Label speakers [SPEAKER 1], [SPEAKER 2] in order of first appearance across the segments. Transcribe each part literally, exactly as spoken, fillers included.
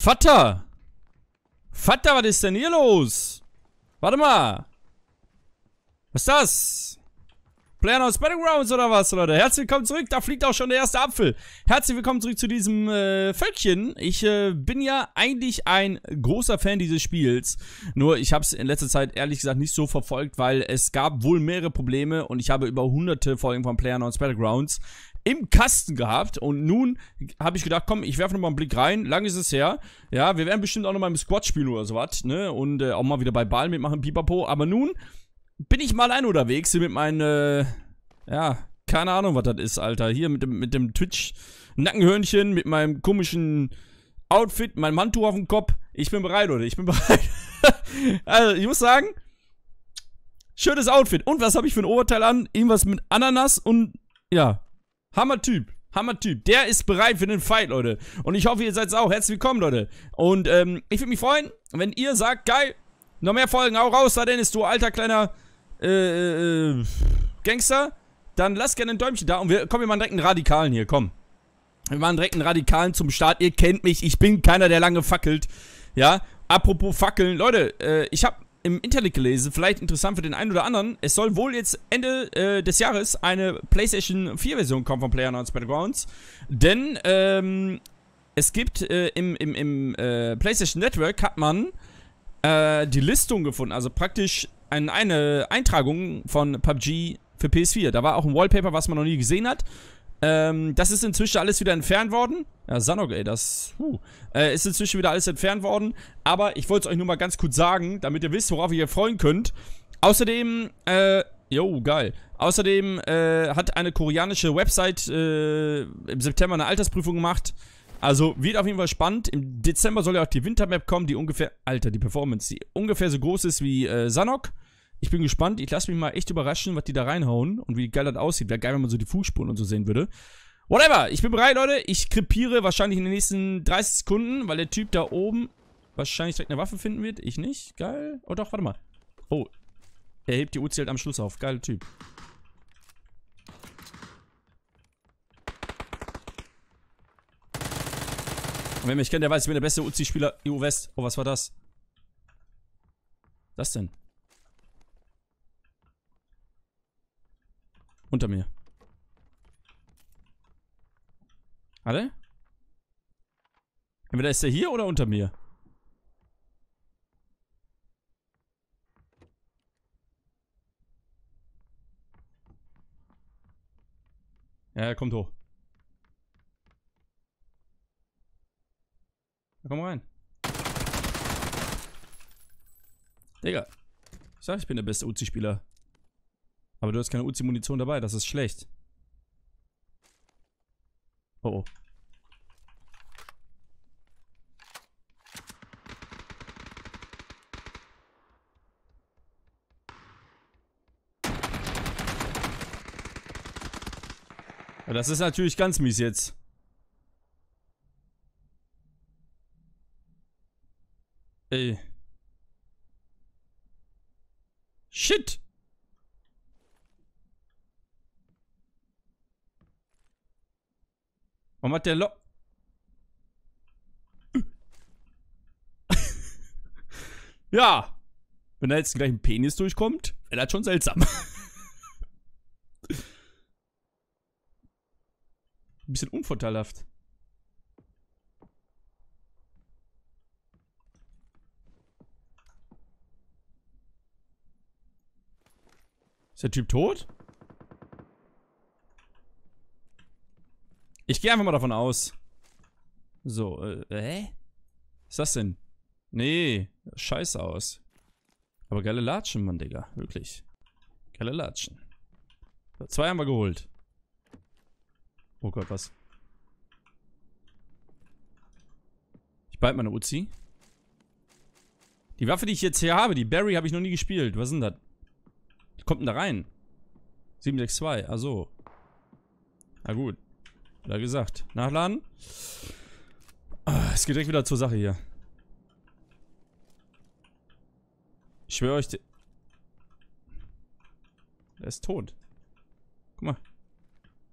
[SPEAKER 1] Vater! Vater, was ist denn hier los? Warte mal. Was ist das? PlayerUnknown's Battlegrounds oder was, Leute? Herzlich willkommen zurück. Da fliegt auch schon der erste Apfel. Herzlich willkommen zurück zu diesem äh, Völkchen. Ich äh, bin ja eigentlich ein großer Fan dieses Spiels. Nur ich habe es in letzter Zeit ehrlich gesagt nicht so verfolgt, weil es gab wohl mehrere Probleme und ich habe über hunderte Folgen von PlayerUnknown's Battlegrounds im Kasten gehabt und nun habe ich gedacht, komm, ich werfe nochmal einen Blick rein, lang ist es her, ja, wir werden bestimmt auch nochmal im Squad spielen oder sowas, ne, und äh, auch mal wieder bei Ball mitmachen, pipapo, aber nun bin ich mal allein unterwegs mit meinen, äh, ja, keine Ahnung, was das ist, Alter, hier mit dem, mit dem Twitch-Nackenhörnchen, mit meinem komischen Outfit, meinem Handtuch auf dem Kopf, ich bin bereit, oder, ich bin bereit, also, ich muss sagen, schönes Outfit, und was habe ich für ein Oberteil an, irgendwas mit Ananas und, ja, Hammer-Typ, Hammer-Typ. Der ist bereit für den Fight, Leute. Und ich hoffe, ihr seid auch. Herzlich willkommen, Leute. Und ähm, ich würde mich freuen, wenn ihr sagt, geil, noch mehr Folgen, hau raus, da Dennis, du alter kleiner äh, äh, Gangster. Dann lasst gerne ein Däumchen da und wir kommen, wir machen direkt einen Radikalen hier, komm. Wir machen direkt einen Radikalen zum Start. Ihr kennt mich, ich bin keiner, der lange fackelt. Ja, apropos Fackeln, Leute, äh, ich habe im Internet gelesen, vielleicht interessant für den einen oder anderen, es soll wohl jetzt Ende äh, des Jahres eine PlayStation vier Version kommen von PlayerUnknown's Battlegrounds, denn ähm, es gibt äh, im, im, im äh, PlayStation Network hat man äh, die Listung gefunden, also praktisch ein, eine Eintragung von P U B G für P S vier. Da war auch ein Wallpaper, was man noch nie gesehen hat. Ähm, das ist inzwischen alles wieder entfernt worden. Ja, Sanok, ey, das huh, äh, ist inzwischen wieder alles entfernt worden. Aber ich wollte es euch nur mal ganz kurz sagen, damit ihr wisst, worauf ihr euch freuen könnt. Außerdem, äh, jo, geil. Außerdem äh, hat eine koreanische Website äh, im September eine Altersprüfung gemacht. Also wird auf jeden Fall spannend. Im Dezember soll ja auch die Wintermap kommen, die ungefähr, Alter, die Performance, die ungefähr so groß ist wie äh, Sanok. Ich bin gespannt. Ich lasse mich mal echt überraschen, was die da reinhauen und wie geil das aussieht. Wäre geil, wenn man so die Fußspuren und so sehen würde. Whatever. Ich bin bereit, Leute. Ich krepiere wahrscheinlich in den nächsten dreißig Sekunden, weil der Typ da oben wahrscheinlich direkt eine Waffe finden wird. Ich nicht. Geil. Oh doch, warte mal. Oh. Er hebt die Uzi halt am Schluss auf. Geiler Typ. Und wer mich kennt, der weiß, ich bin der beste Uzi-Spieler E U West. Oh, was war das? Was denn? Unter mir. Warte. Entweder ist der hier oder unter mir. Ja, er kommt hoch. Ja, komm rein. Digga. Ich sag, ich bin der beste Uzi-Spieler. Aber du hast keine Uzi-Munition dabei, das ist schlecht. Oh oh. Ja, das ist natürlich ganz mies jetzt. Ey. Shit! Warum hat der Lo... Ja. Wenn da jetzt gleich ein Penis durchkommt, wäre das schon seltsam. Ein bisschen unvorteilhaft. Ist der Typ tot? Ich gehe einfach mal davon aus. So, äh, hä? Was ist das denn? Nee, scheiße aus. Aber geile Latschen, Mann, Digga. Wirklich. Geile Latschen. So, zwei haben wir geholt. Oh Gott, was? Ich behalte meine Uzi. Die Waffe, die ich jetzt hier habe, die Barry, habe ich noch nie gespielt. Was ist denn das? Wie kommt denn da rein? sieben sechs zwei, ah so. Na gut. Oder gesagt. Nachladen. Ah, es geht direkt wieder zur Sache hier. Ich schwöre euch. Der ist tot. Guck mal.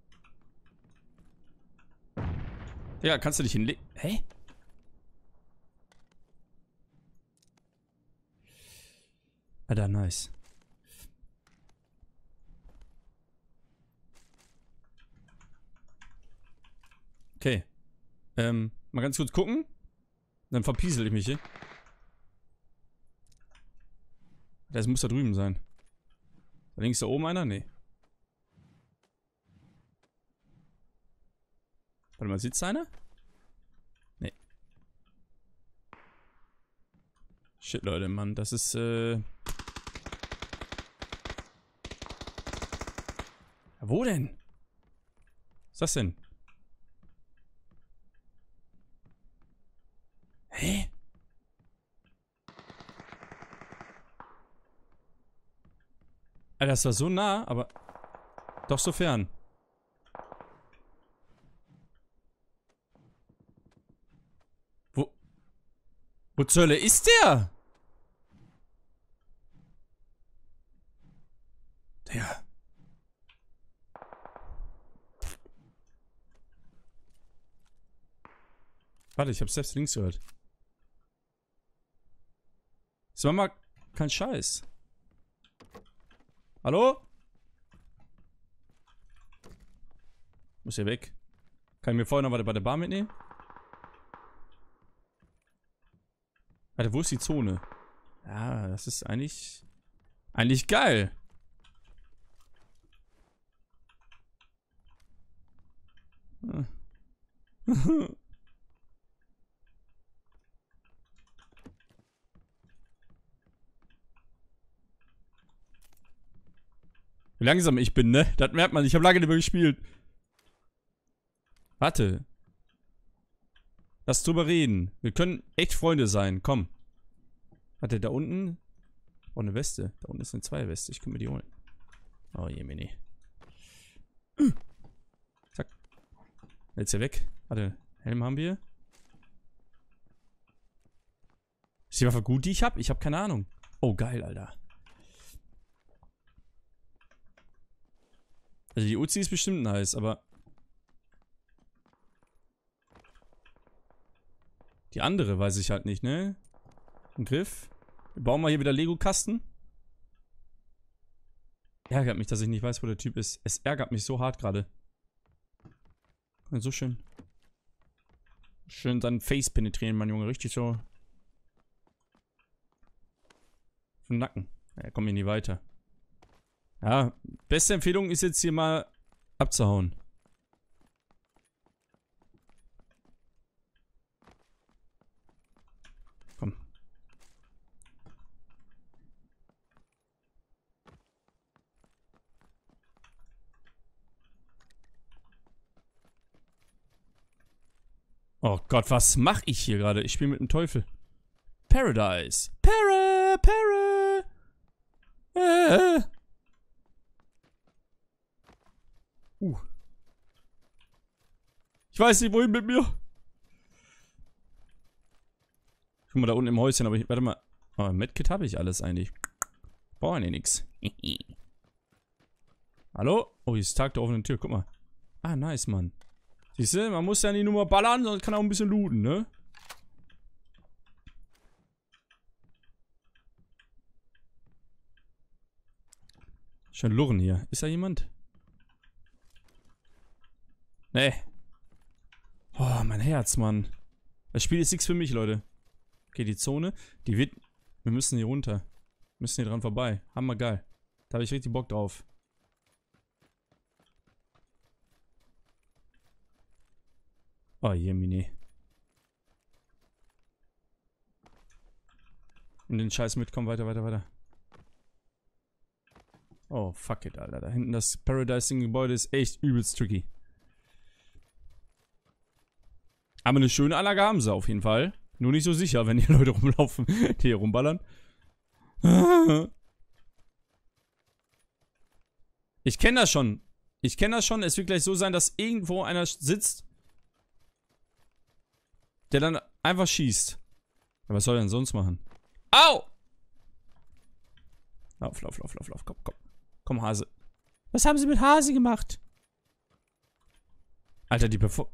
[SPEAKER 1] Ja, kannst du dich hinlegen? Hä? Alter, nice. Okay. Ähm, mal ganz kurz gucken. Dann verpiesel ich mich hier. Das muss da drüben sein. Da links da oben einer? Nee. Warte mal, sitzt da einer? Nee. Shit, Leute, Mann, das ist, äh... Ja, wo denn? Was ist das denn? Hä? Alter, das war so nah, aber doch so fern. Wo? Wo zur Hölle ist der? Der. Warte, ich hab selbst links gehört. Das war mal kein Scheiß. Hallo? Muss hier weg. Kann ich mir vorher noch was bei der Bar mitnehmen? Warte, wo ist die Zone? Ja, das ist eigentlich... Eigentlich geil. Wie langsam ich bin, ne? Das merkt man. Ich habe lange nicht mehr gespielt. Warte. Lass drüber reden. Wir können echt Freunde sein. Komm. Warte, da unten... Oh, eine Weste. Da unten ist eine Zweierweste. Ich kann mir die holen. Oh, Jemini. Zack. Jetzt hier weg. Warte. Helm haben wir. Ist die Waffe gut, die ich habe? Ich habe keine Ahnung. Oh, geil, Alter. Also die Uzi ist bestimmt nice, aber... Die andere weiß ich halt nicht, ne? Ein Griff. Wir bauen mal hier wieder Lego-Kasten. Ärgert mich, dass ich nicht weiß, wo der Typ ist. Es ärgert mich so hart gerade. So schön. Schön seinen Face penetrieren, mein Junge. Richtig so. Vom Nacken. Ja, komm hier nie weiter. Ja, beste Empfehlung ist jetzt hier mal abzuhauen. Komm. Oh Gott, was mach ich hier gerade? Ich spiele mit dem Teufel. Paradise. Para, para. Äh. Uh. Ich weiß nicht, wohin mit mir. Guck mal, da unten im Häuschen, aber ich, warte mal. Oh, Medkit habe ich alles eigentlich. Brauche ich nix. Hallo? Oh, hier ist Tag der offenen Tür, guck mal. Ah, nice, Mann. Siehst du, man muss ja nicht nur mal ballern, sondern kann auch ein bisschen looten, ne? Schön lurren hier. Ist da jemand? Nee. Oh, mein Herz, Mann. Das Spiel ist nichts für mich, Leute. Okay, die Zone, die wird... Wir müssen hier runter. Wir müssen hier dran vorbei. Hammergeil. Da habe ich richtig Bock drauf. Oh, Jemini. Und den Scheiß mitkommen. Weiter, weiter, weiter. Oh, fuck it, Alter. Da hinten das Paradise-Gebäude ist echt übelst tricky. Aber eine schöne Anlage haben sie auf jeden Fall. Nur nicht so sicher, wenn die Leute rumlaufen, die hier rumballern. Ich kenne das schon. Ich kenne das schon. Es wird gleich so sein, dass irgendwo einer sitzt, der dann einfach schießt. Ja, was soll er denn sonst machen? Au! Lauf, lauf, lauf, lauf, lauf. Komm, komm. Komm, Hase. Was haben sie mit Hase gemacht? Alter, die Perform...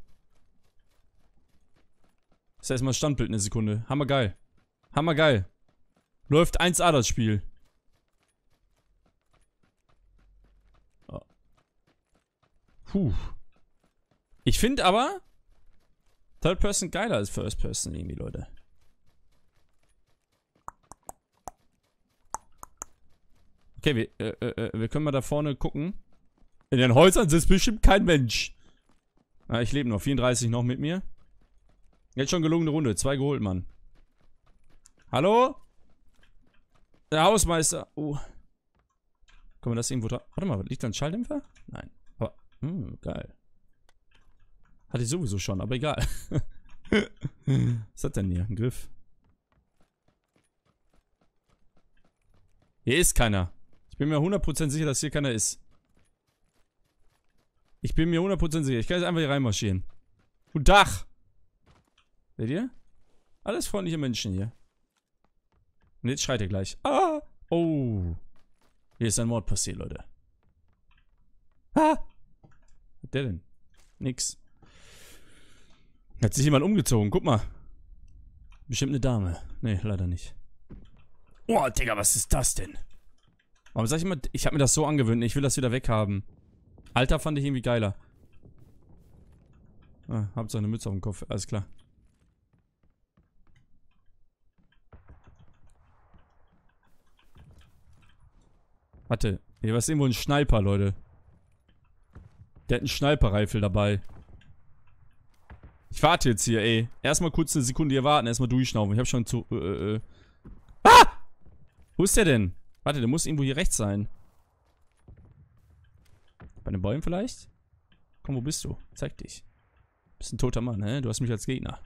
[SPEAKER 1] Das ist erstmal Standbild eine Sekunde. Hammergeil. Hammergeil. Läuft eins A das Spiel. Puh. Ich finde aber Third Person geiler als First Person irgendwie, Leute. Okay, wir, äh, äh, wir können mal da vorne gucken. In den Häusern sitzt bestimmt kein Mensch. Ah, ich lebe noch. vierunddreißig noch mit mir. Jetzt schon gelungene Runde. Zwei geholt, Mann. Hallo? Der Hausmeister. Oh. Können wir das irgendwo dran? Warte mal, liegt da ein Schalldämpfer? Nein. Aber, hm, geil. Hatte ich sowieso schon, aber egal. Was hat denn hier? Ein Griff. Hier ist keiner. Ich bin mir hundert Prozent sicher, dass hier keiner ist. Ich bin mir hundert Prozent sicher. Ich kann jetzt einfach hier reinmarschieren. Guten Tag. Seht ihr? Alles freundliche Menschen hier. Und jetzt schreit er gleich. Ah! Oh. Hier ist ein Mord passiert, Leute. Ah! Was hat der denn? Nix. Hat sich jemand umgezogen. Guck mal. Bestimmt eine Dame. Nee, leider nicht. Oh, Digga, was ist das denn? Warum sag ich immer, ich habe mir das so angewöhnt. Ich will das wieder weghaben. Alter fand ich irgendwie geiler. Ah, habt so eine Mütze auf dem Kopf. Alles klar. Warte. Hier war irgendwo ein Sniper, Leute. Der hat einen Sniper-Reifel dabei. Ich warte jetzt hier, ey. Erstmal kurz eine Sekunde hier warten. Erstmal durchschnaufen. Ich hab schon zu... Äh, äh. Ah! Wo ist der denn? Warte, der muss irgendwo hier rechts sein. Bei den Bäumen vielleicht? Komm, wo bist du? Zeig dich. Bist ein toter Mann, hä? Du hast mich als Gegner.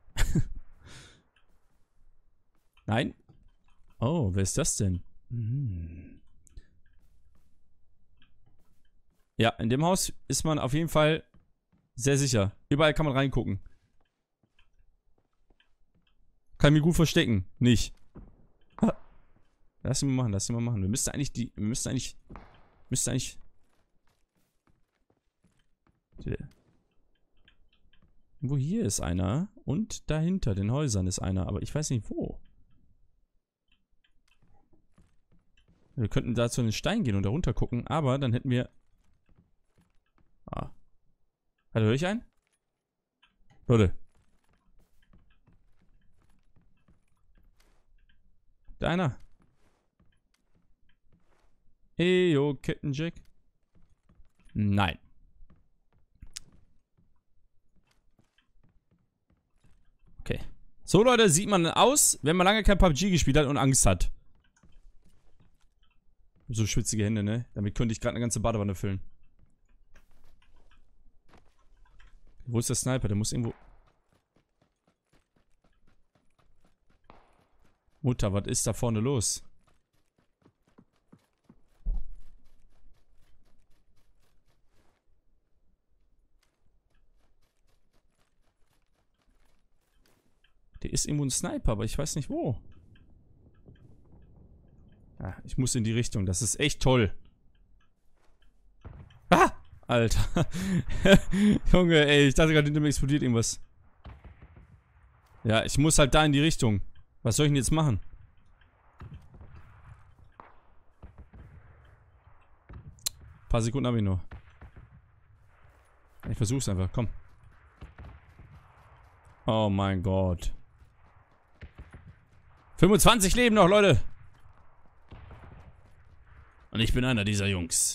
[SPEAKER 1] Nein? Oh, wer ist das denn? Hm. Ja, in dem Haus ist man auf jeden Fall sehr sicher. Überall kann man reingucken. Kann mich gut verstecken. Nicht. Ha. Lass ihn mal machen, lass ihn mal machen. Wir müssten eigentlich die... Wir müssten eigentlich... Müsste eigentlich... Wo hier ist einer. Und dahinter, den Häusern ist einer. Aber ich weiß nicht wo. Wir könnten da zu den Stein gehen und da runter gucken. Aber dann hätten wir... Ah. Warte, höre ich einen? Leute. Da einer. Eyo, Kettenjack. Nein. Okay. So, Leute, sieht man aus, wenn man lange kein P U B G gespielt hat und Angst hat. So schwitzige Hände, ne? Damit könnte ich gerade eine ganze Badewanne füllen. Wo ist der Sniper? Der muss irgendwo... Mutter, was ist da vorne los? Der ist irgendwo ein Sniper, aber ich weiß nicht wo. Ja, ich muss in die Richtung. Das ist echt toll. Ah! Alter. Junge, ey, ich dachte gerade, hinter mir explodiert irgendwas. Ja, ich muss halt da in die Richtung. Was soll ich denn jetzt machen? Ein paar Sekunden habe ich nur. Ich versuch's einfach, komm. Oh mein Gott. fünfundzwanzig Leben noch, Leute. Und ich bin einer dieser Jungs.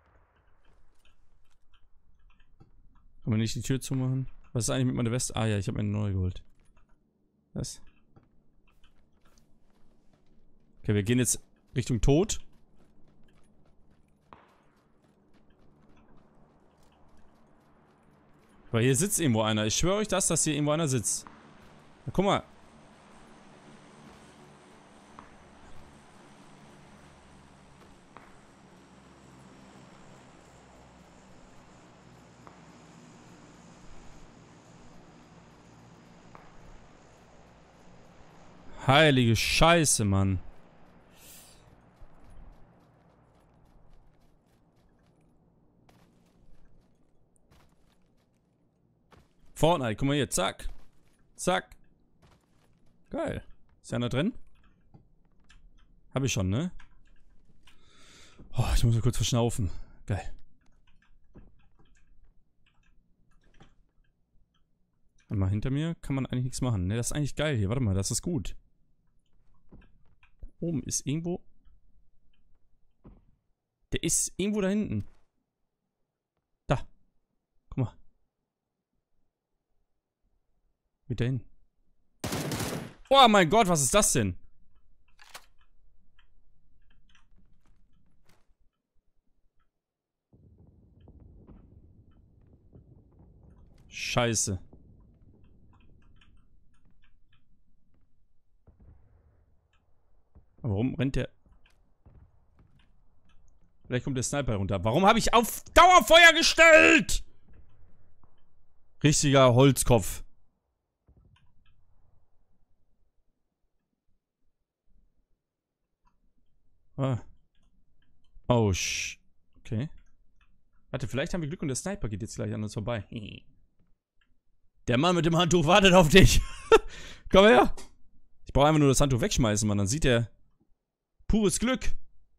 [SPEAKER 1] Kann man nicht die Tür zumachen? Was ist eigentlich mit meiner Weste? Ah ja, ich habe eine neue geholt. Was? Okay, wir gehen jetzt Richtung Tod. Weil hier sitzt irgendwo einer. Ich schwöre euch das, dass hier irgendwo einer sitzt. Na, guck mal. Heilige Scheiße, Mann. Fortnite, guck mal hier, zack. Zack. Geil. Ist einer drin? Hab ich schon, ne? Oh, ich muss mal kurz verschnaufen. Geil. Mal hinter mir kann man eigentlich nichts machen. Ne, das ist eigentlich geil hier. Warte mal, das ist gut. Da oben ist irgendwo... Der ist irgendwo da hinten. Da. Guck mal. Geht da hin. Oh mein Gott, was ist das denn? Scheiße. Warum rennt der... Vielleicht kommt der Sniper runter. Warum habe ich auf Dauerfeuer gestellt? Richtiger Holzkopf. Ah. Oh, sch... Okay. Warte, vielleicht haben wir Glück und der Sniper geht jetzt gleich an uns vorbei. Der Mann mit dem Handtuch wartet auf dich. Komm her. Ich brauche einfach nur das Handtuch wegschmeißen, Mann. Dann sieht er pures Glück.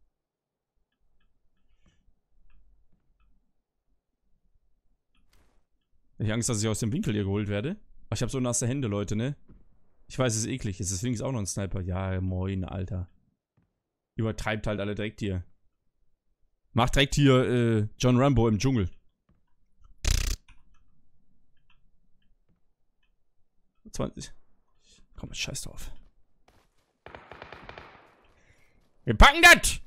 [SPEAKER 1] Ich habe Angst, dass ich aus dem Winkel hier geholt werde. Ach, ich habe so nasse Hände, Leute, ne? Ich weiß, es ist eklig. Es ist wenigstens auch noch ein Sniper. Ja, moin, Alter. Übertreibt halt alle direkt hier. Macht direkt hier äh, John Rambo im Dschungel. zwanzig. Komm, scheiß drauf. Wir packen das!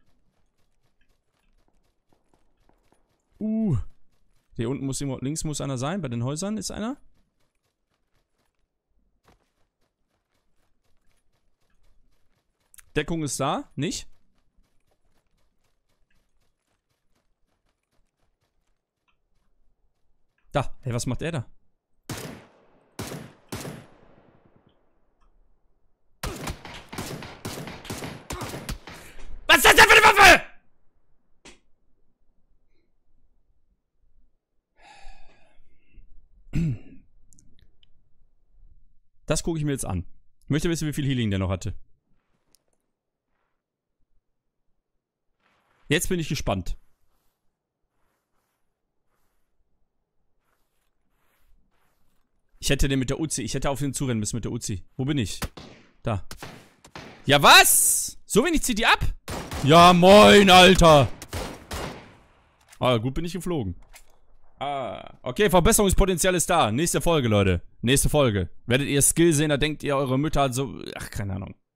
[SPEAKER 1] Uh. Hier unten muss irgendwo, links muss einer sein. Bei den Häusern ist einer. Deckung ist da, nicht? Da, hey, was macht er da? Was ist das denn für eine Waffe? Das gucke ich mir jetzt an. Ich möchte wissen, wie viel Healing der noch hatte. Jetzt bin ich gespannt. Ich hätte den mit der Uzi. Ich hätte auf den zurennen müssen mit der Uzi. Wo bin ich? Da. Ja, was? So wenig zieht die ab? Ja, moin, Alter. Ah, gut bin ich geflogen. Ah, okay, Verbesserungspotenzial ist da. Nächste Folge, Leute. Nächste Folge. Werdet ihr Skill sehen, da denkt ihr, eure Mütter hat so... Ach, keine Ahnung.